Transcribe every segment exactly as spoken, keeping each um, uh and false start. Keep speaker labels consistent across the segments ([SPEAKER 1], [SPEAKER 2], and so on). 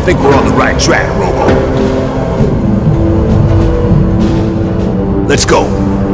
[SPEAKER 1] Think we're on the right track, Robo. Let's go.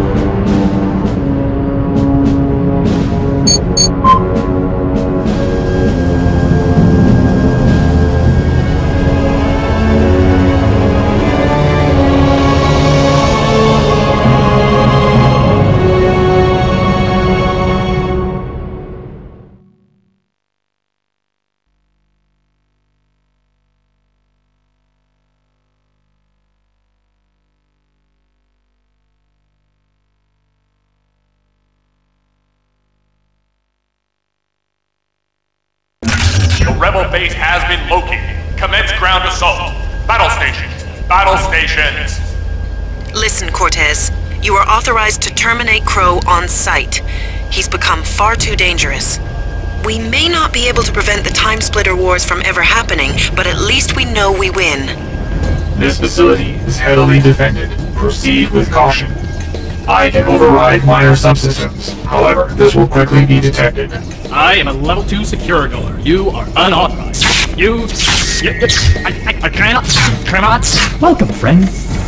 [SPEAKER 2] Rebel base has been located. Commence ground assault. Battle stations. Battle stations.
[SPEAKER 3] Listen, Cortez. You are authorized to terminate Crow on sight. He's become far too dangerous. We may not be able to prevent the Time Splitter Wars from ever happening, but at least we know we win.
[SPEAKER 4] This facility is heavily defended. Proceed with caution. I can override minor subsystems. However, this will quickly be detected.
[SPEAKER 5] I am a level two secure goer. You are unauthorized. You... you, you I, I, I cannot... cannot... Welcome, friend.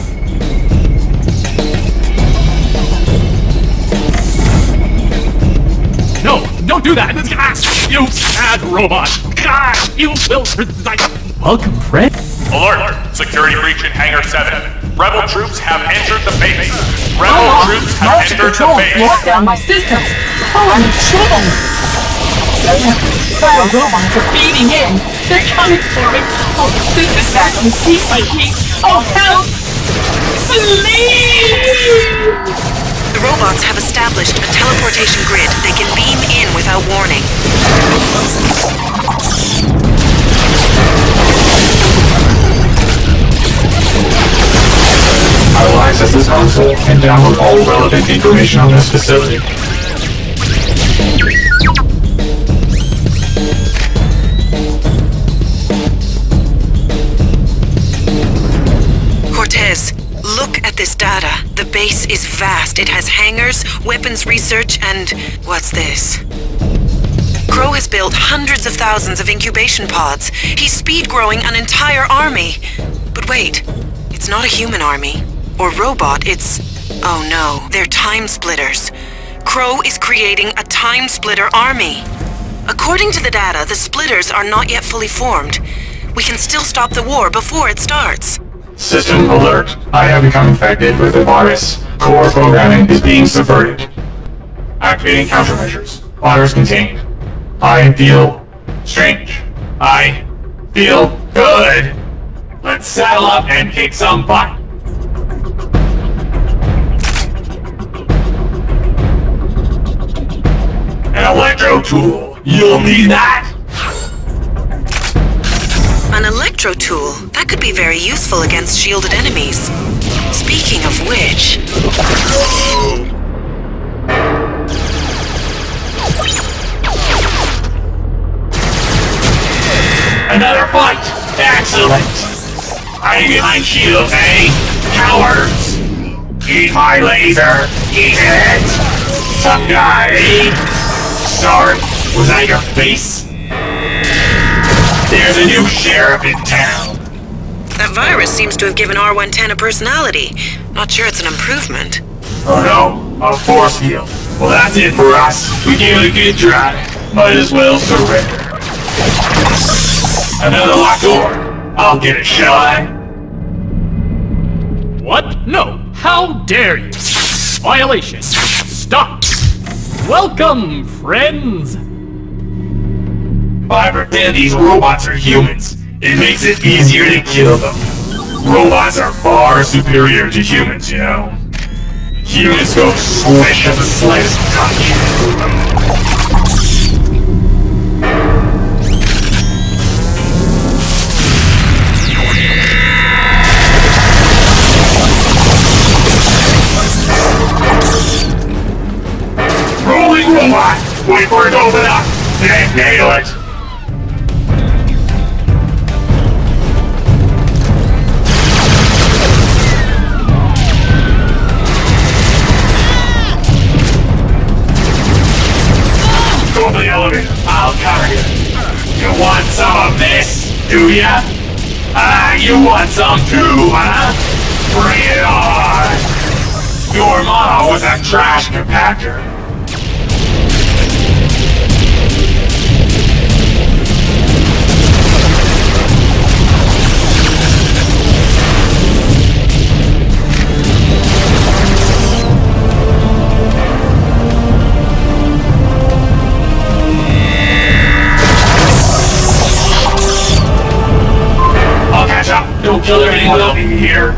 [SPEAKER 5] No, don't do that! You bad robot! You will resign! Welcome, friend.
[SPEAKER 2] Alert! Security breach in Hangar seven. Rebel troops have entered the base. Rebel
[SPEAKER 6] oh,
[SPEAKER 2] troops have entered the base.
[SPEAKER 6] Lock down my systems. Oh, I'm in trouble. Fire robots are feeding in. They're coming for me. Oh, this is happening piece by piece. Oh, help! Please!
[SPEAKER 3] The robots have established a teleportation grid. They can beam in without warning.
[SPEAKER 4] I will access this console and download all relevant information on this facility.
[SPEAKER 3] Cortez, look at this data. The base is vast. It has hangars, weapons research, and... what's this? Crow has built hundreds of thousands of incubation pods. He's speed growing an entire army. But wait, it's not a human army. Or robot, it's... oh no, they're Time Splitters. Crow is creating a Time Splitter army. According to the data, the Splitters are not yet fully formed. We can still stop the war before it starts.
[SPEAKER 4] System alert. I have become infected with a virus. Core programming is being subverted. Activating countermeasures. Virus contained. I feel strange. I feel good. Let's saddle up and kick some butt. An electro tool. You'll need that.
[SPEAKER 3] An electro tool? That could be very useful against shielded enemies. Speaking of which...
[SPEAKER 4] Another fight! Excellent! Hiding behind shields, eh? Cowards! Eat my laser! Eat it! Tough guy! Sorry, was that your face? There's a new sheriff in town!
[SPEAKER 3] That virus seems to have given R one ten a personality. Not sure it's an improvement.
[SPEAKER 4] Oh no, a force field. Well, that's it for us. We gave it a good try. Might as well surrender. Another locked door. I'll get it, shall I?
[SPEAKER 5] What? No. How dare you? Violation. Stop. Welcome, friends.
[SPEAKER 4] If I pretend these robots are humans, it makes it easier to kill them. Robots are far superior to humans, you know. Humans go squish at the slightest touch. Rolling robot! Wait for it to open up! Then nail it! Go to the elevator. I'll cover you. You want some of this, do ya? Ah, you want some too, huh? Bring it on! Your mama was a trash compactor. I'll catch up. Don't kill anyone without me here.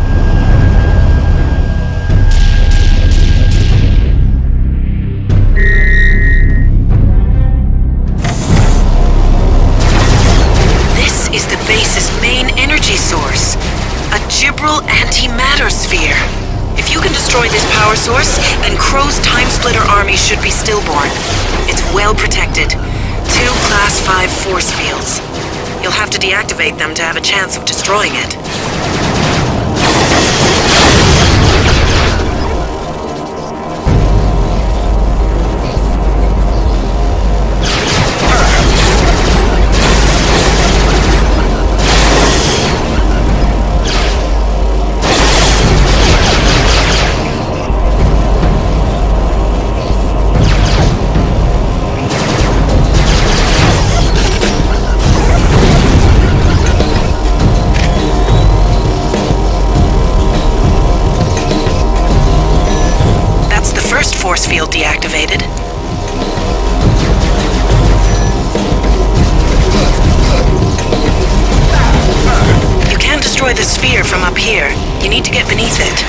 [SPEAKER 3] Is the base's main energy source, a Gibral antimatter sphere. If you can destroy this power source, then Crow's Time Splitter army should be stillborn. It's well protected. Two Class five force fields. You'll have to deactivate them to have a chance of destroying it. Force field deactivated. You can't destroy the sphere from up here. You need to get beneath it.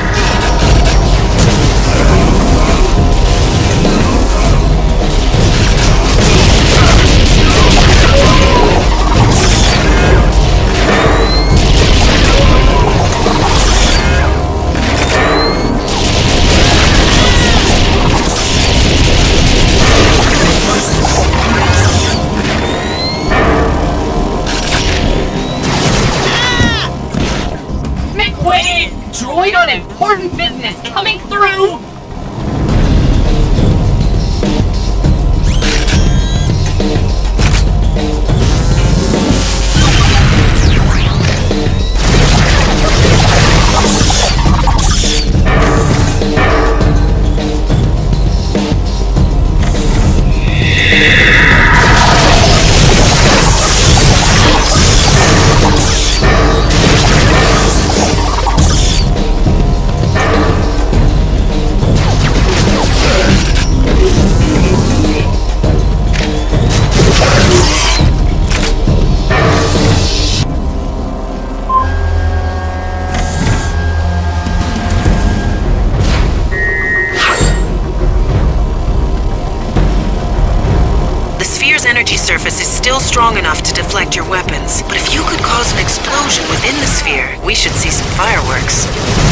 [SPEAKER 6] Droid on important business coming through! Energy surface is still strong enough to deflect your weapons, but if you could cause an explosion within the sphere, we should see some fireworks.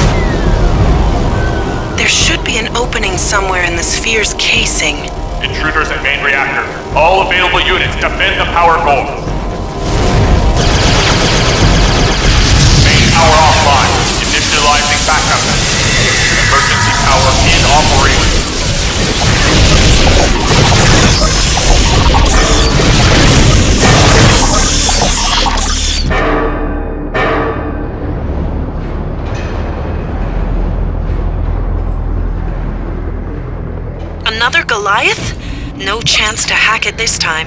[SPEAKER 6] There should be an opening somewhere in the sphere's casing.
[SPEAKER 2] Intruders at main reactor. All available units defend the power core. Main power offline. Initializing backup. Emergency power in operation.
[SPEAKER 3] Another Goliath? No chance to hack it this time.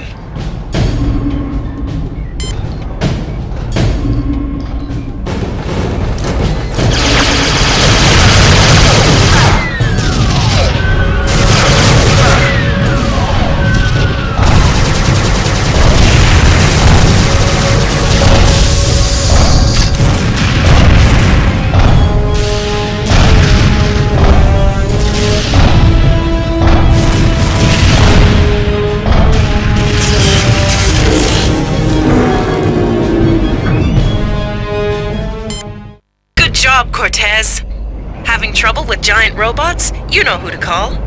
[SPEAKER 3] Cortez. Having trouble with giant robots? You know who to call.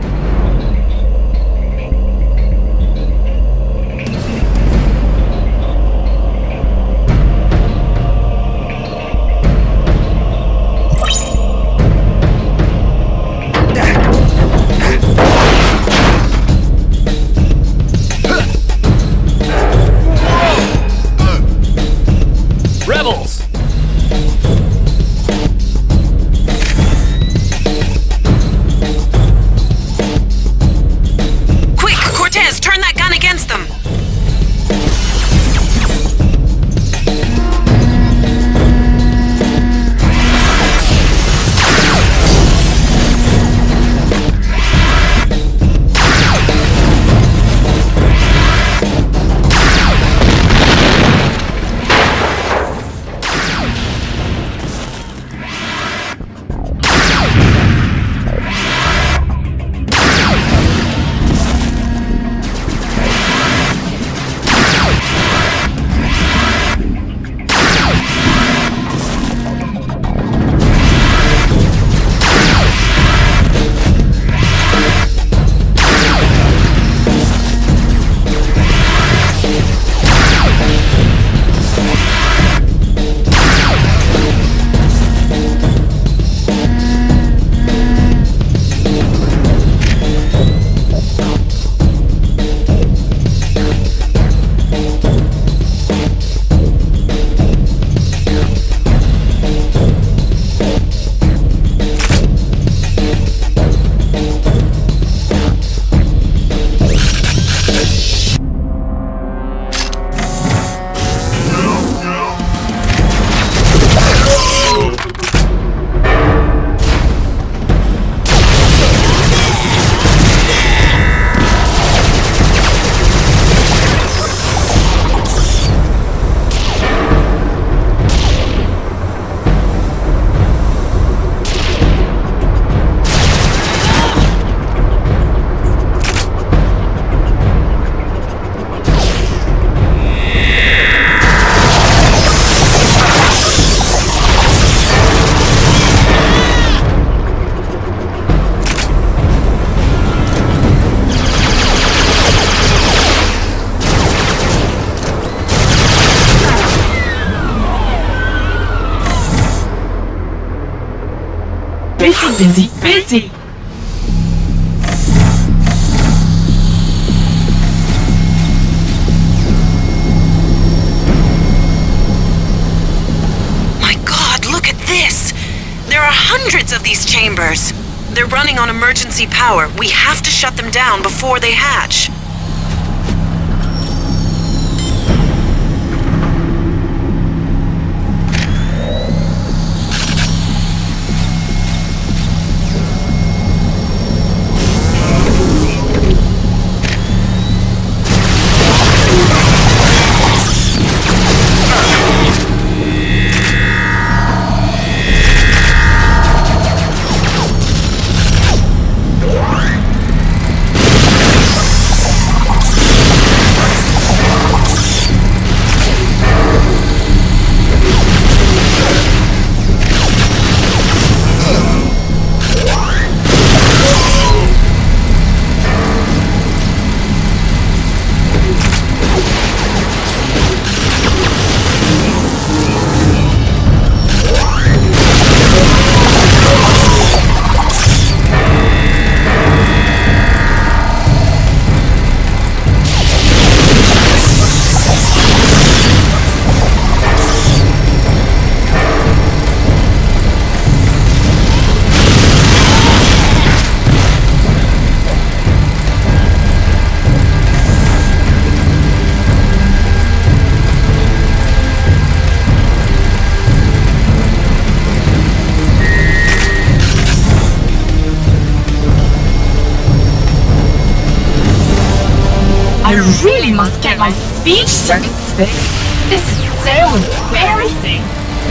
[SPEAKER 7] busy, busy, busy!
[SPEAKER 3] My God, look at this! There are hundreds of these chambers. They're running on emergency power. We have to shut them down before they hatch.
[SPEAKER 7] I really must get my speech circuits fixed. This is so embarrassing.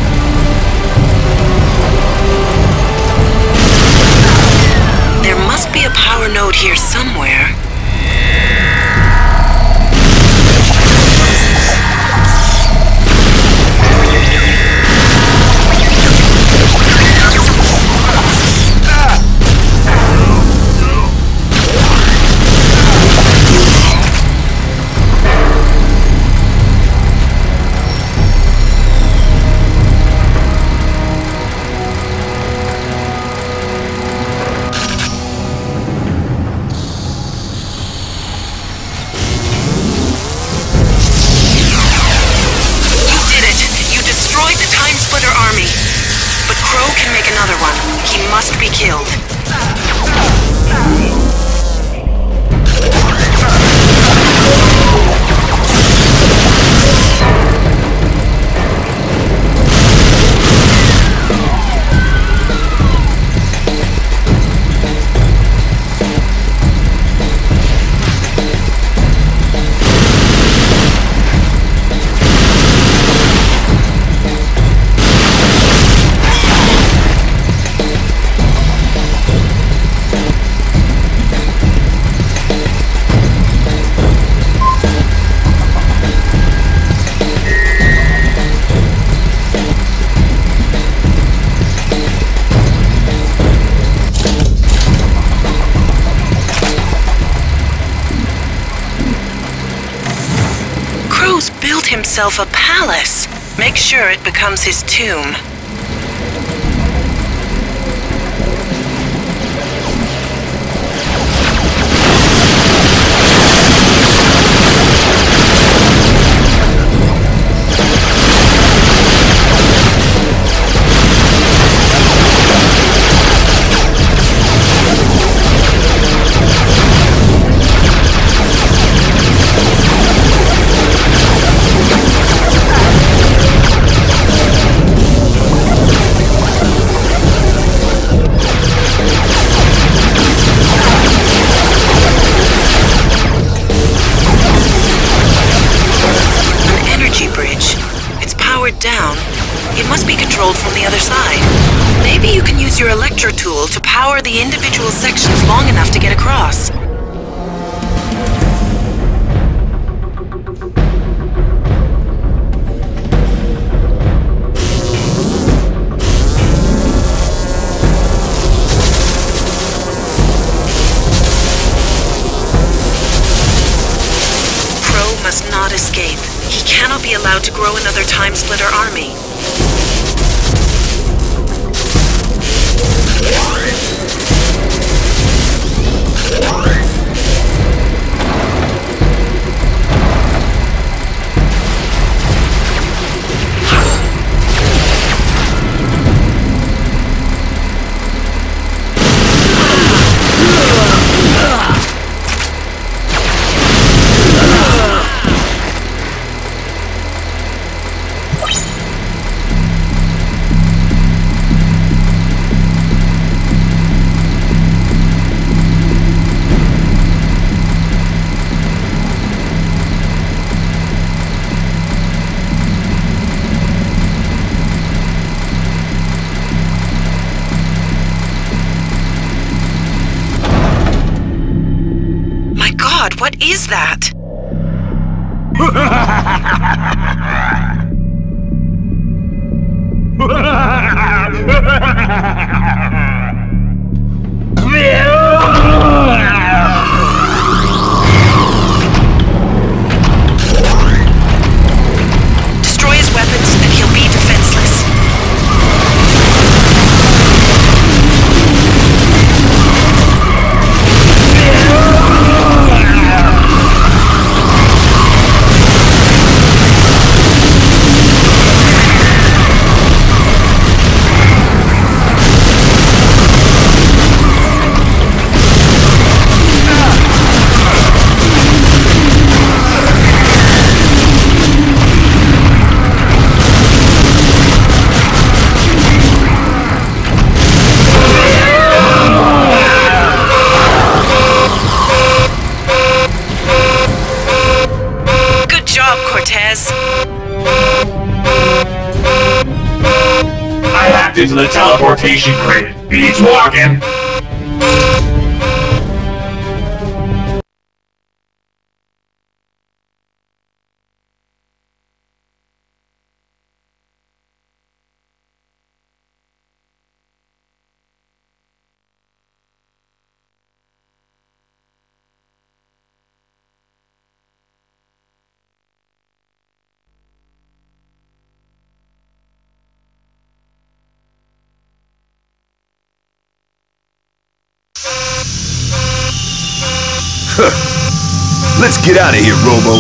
[SPEAKER 3] There must be a power node here somewhere. Another one. He must be killed. Built himself a palace. Make sure it becomes his tomb. Down. It must be controlled from the other side. Maybe you can use your electro tool to power the individual sections long enough to get across. Crow must not escape. He cannot be allowed to grow another Time Splitter army. god, what is that? Destroy his weapons and he'll be defenseless.
[SPEAKER 4] I hacked into the teleportation grid. Beats walking.
[SPEAKER 1] Let's get out of here, Robo.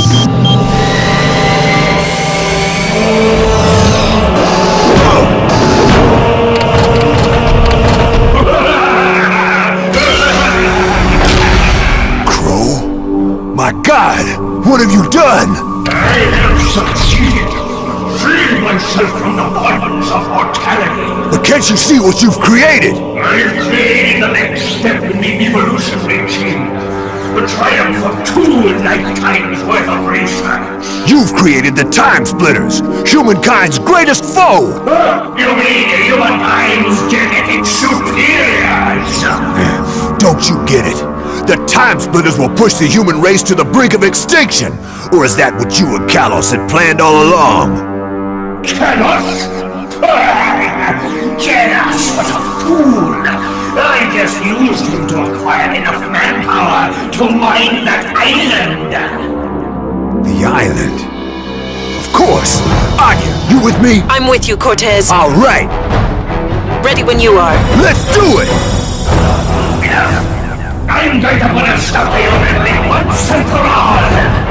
[SPEAKER 1] Crow? My God, what have you done?
[SPEAKER 8] I have succeeded, freeing myself from the bonds of mortality.
[SPEAKER 1] But can't you see what you've created?
[SPEAKER 8] I've created the next step in the evolutionary chain. The triumph of two lifetimes worth of research.
[SPEAKER 1] You've created the Time Splitters, humankind's greatest foe!
[SPEAKER 8] Uh, you mean humankind's genetic superiors?
[SPEAKER 1] Don't you get it? The Time Splitters will push the human race to the brink of extinction! Or is that what you and Kalos had planned all along?
[SPEAKER 8] Kalos? Kalos was a fool! I just used him to acquire enough manpower to mine that island!
[SPEAKER 1] The island? Of course! Anya, you with me?
[SPEAKER 3] I'm with you, Cortez.
[SPEAKER 1] All right!
[SPEAKER 3] Ready when you are.
[SPEAKER 1] Let's do it!
[SPEAKER 8] I'm going to put a stop to you once and for all!